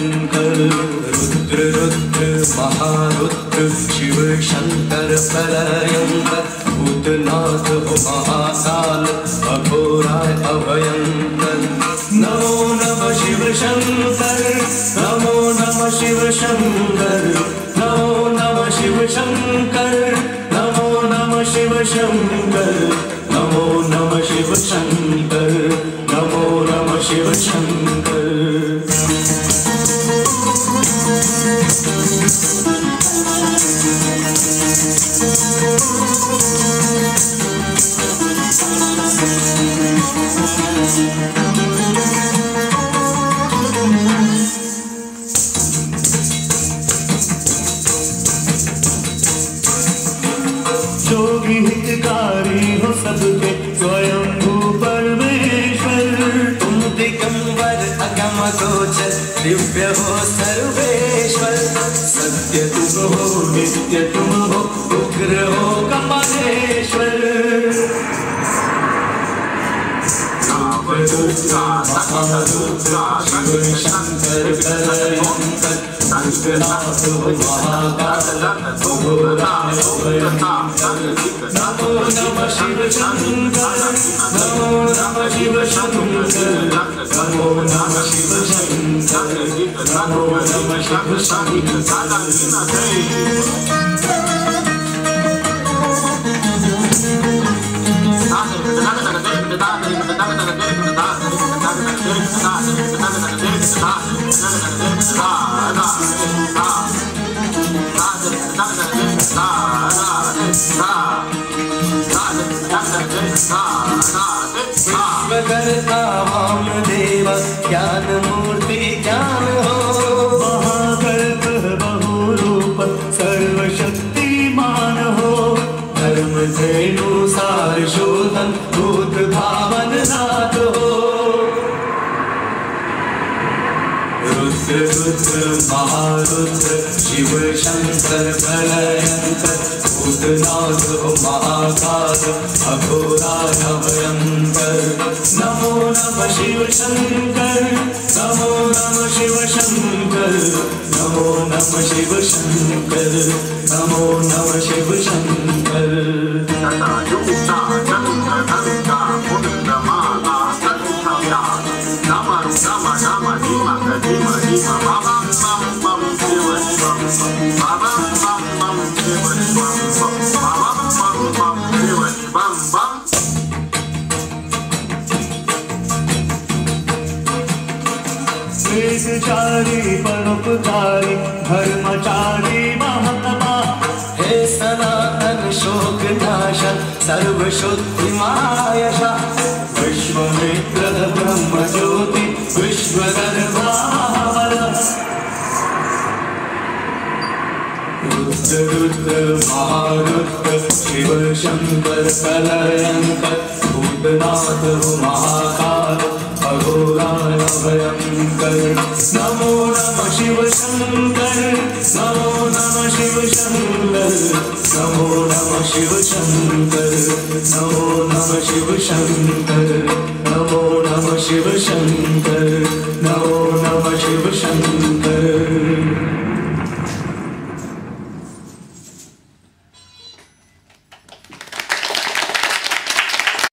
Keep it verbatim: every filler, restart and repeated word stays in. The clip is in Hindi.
भयंकर। रुद्र रुद्र महारुद्र शिव शंकर प्रलयंकर। भूतनाथ महाकाल अघोराय अभयंकर। नमो नमः शिव शंकर, नमो नमः शिव शंकर, नमो नमः शिव शंकर, नमो नमः शिव शंकर, नमो नमः शिव शंकर, नमो नमः शिव शंकर। जो भी हितकारी हो सबके स्वयंभू परमेश्वर। तुम दिगंबर अगम गोचर दिव्य हो सर्वेश्वर। सत्य तुम हो नित्य तुम हो उग्र हो कमलेश्वर। महारुद्र शिव शंकर प्रलयंकर। भूतनाथ महाकाल अघोराय अभयंकर। नमो नमः शिव शंकर, नमो नमः शिव शंकर, नमो नमः शिव शंकर, नमो नमः शिव शंकर। विश्वकर्ता वामदेव ज्ञान मूर्ति ज्ञान हो। महाकल्प बहुरूप सर्वशक्तिमान हो। धर्म धेनु सार शोधन भूत भावन नाथ हो। रुद्र रुद्र महारुद्र शिव शंकर प्रलयंकर। भूतनाथ महाकाल अघोराय अभयंकर। नमो नमः शिव शंकर, नमो नमः शिव शंकर, नमो नमः शिव शंकर, नमो नमः शिव शंकर। वेदचारी परोपकारी धर्मचारी महात्मा। हे सनातन शोक नाशक सर्वशुद्धिमायश। विश्वमित्र ब्रह्म ज्योति विश्वगर्भावल। रुद्र रुद्र महारुद्र शिव शंकर प्रलयंकर। भूतनाथ महाकाल अघोराय अभयंकर। नमो नमः शिव शंकर, नमो नमः शिव शंकर, नमो नमः शिव शंकर, नमो नमः शिव शंकर, नमो नमः शिव शंकर, नमो नमः शिव शंकर।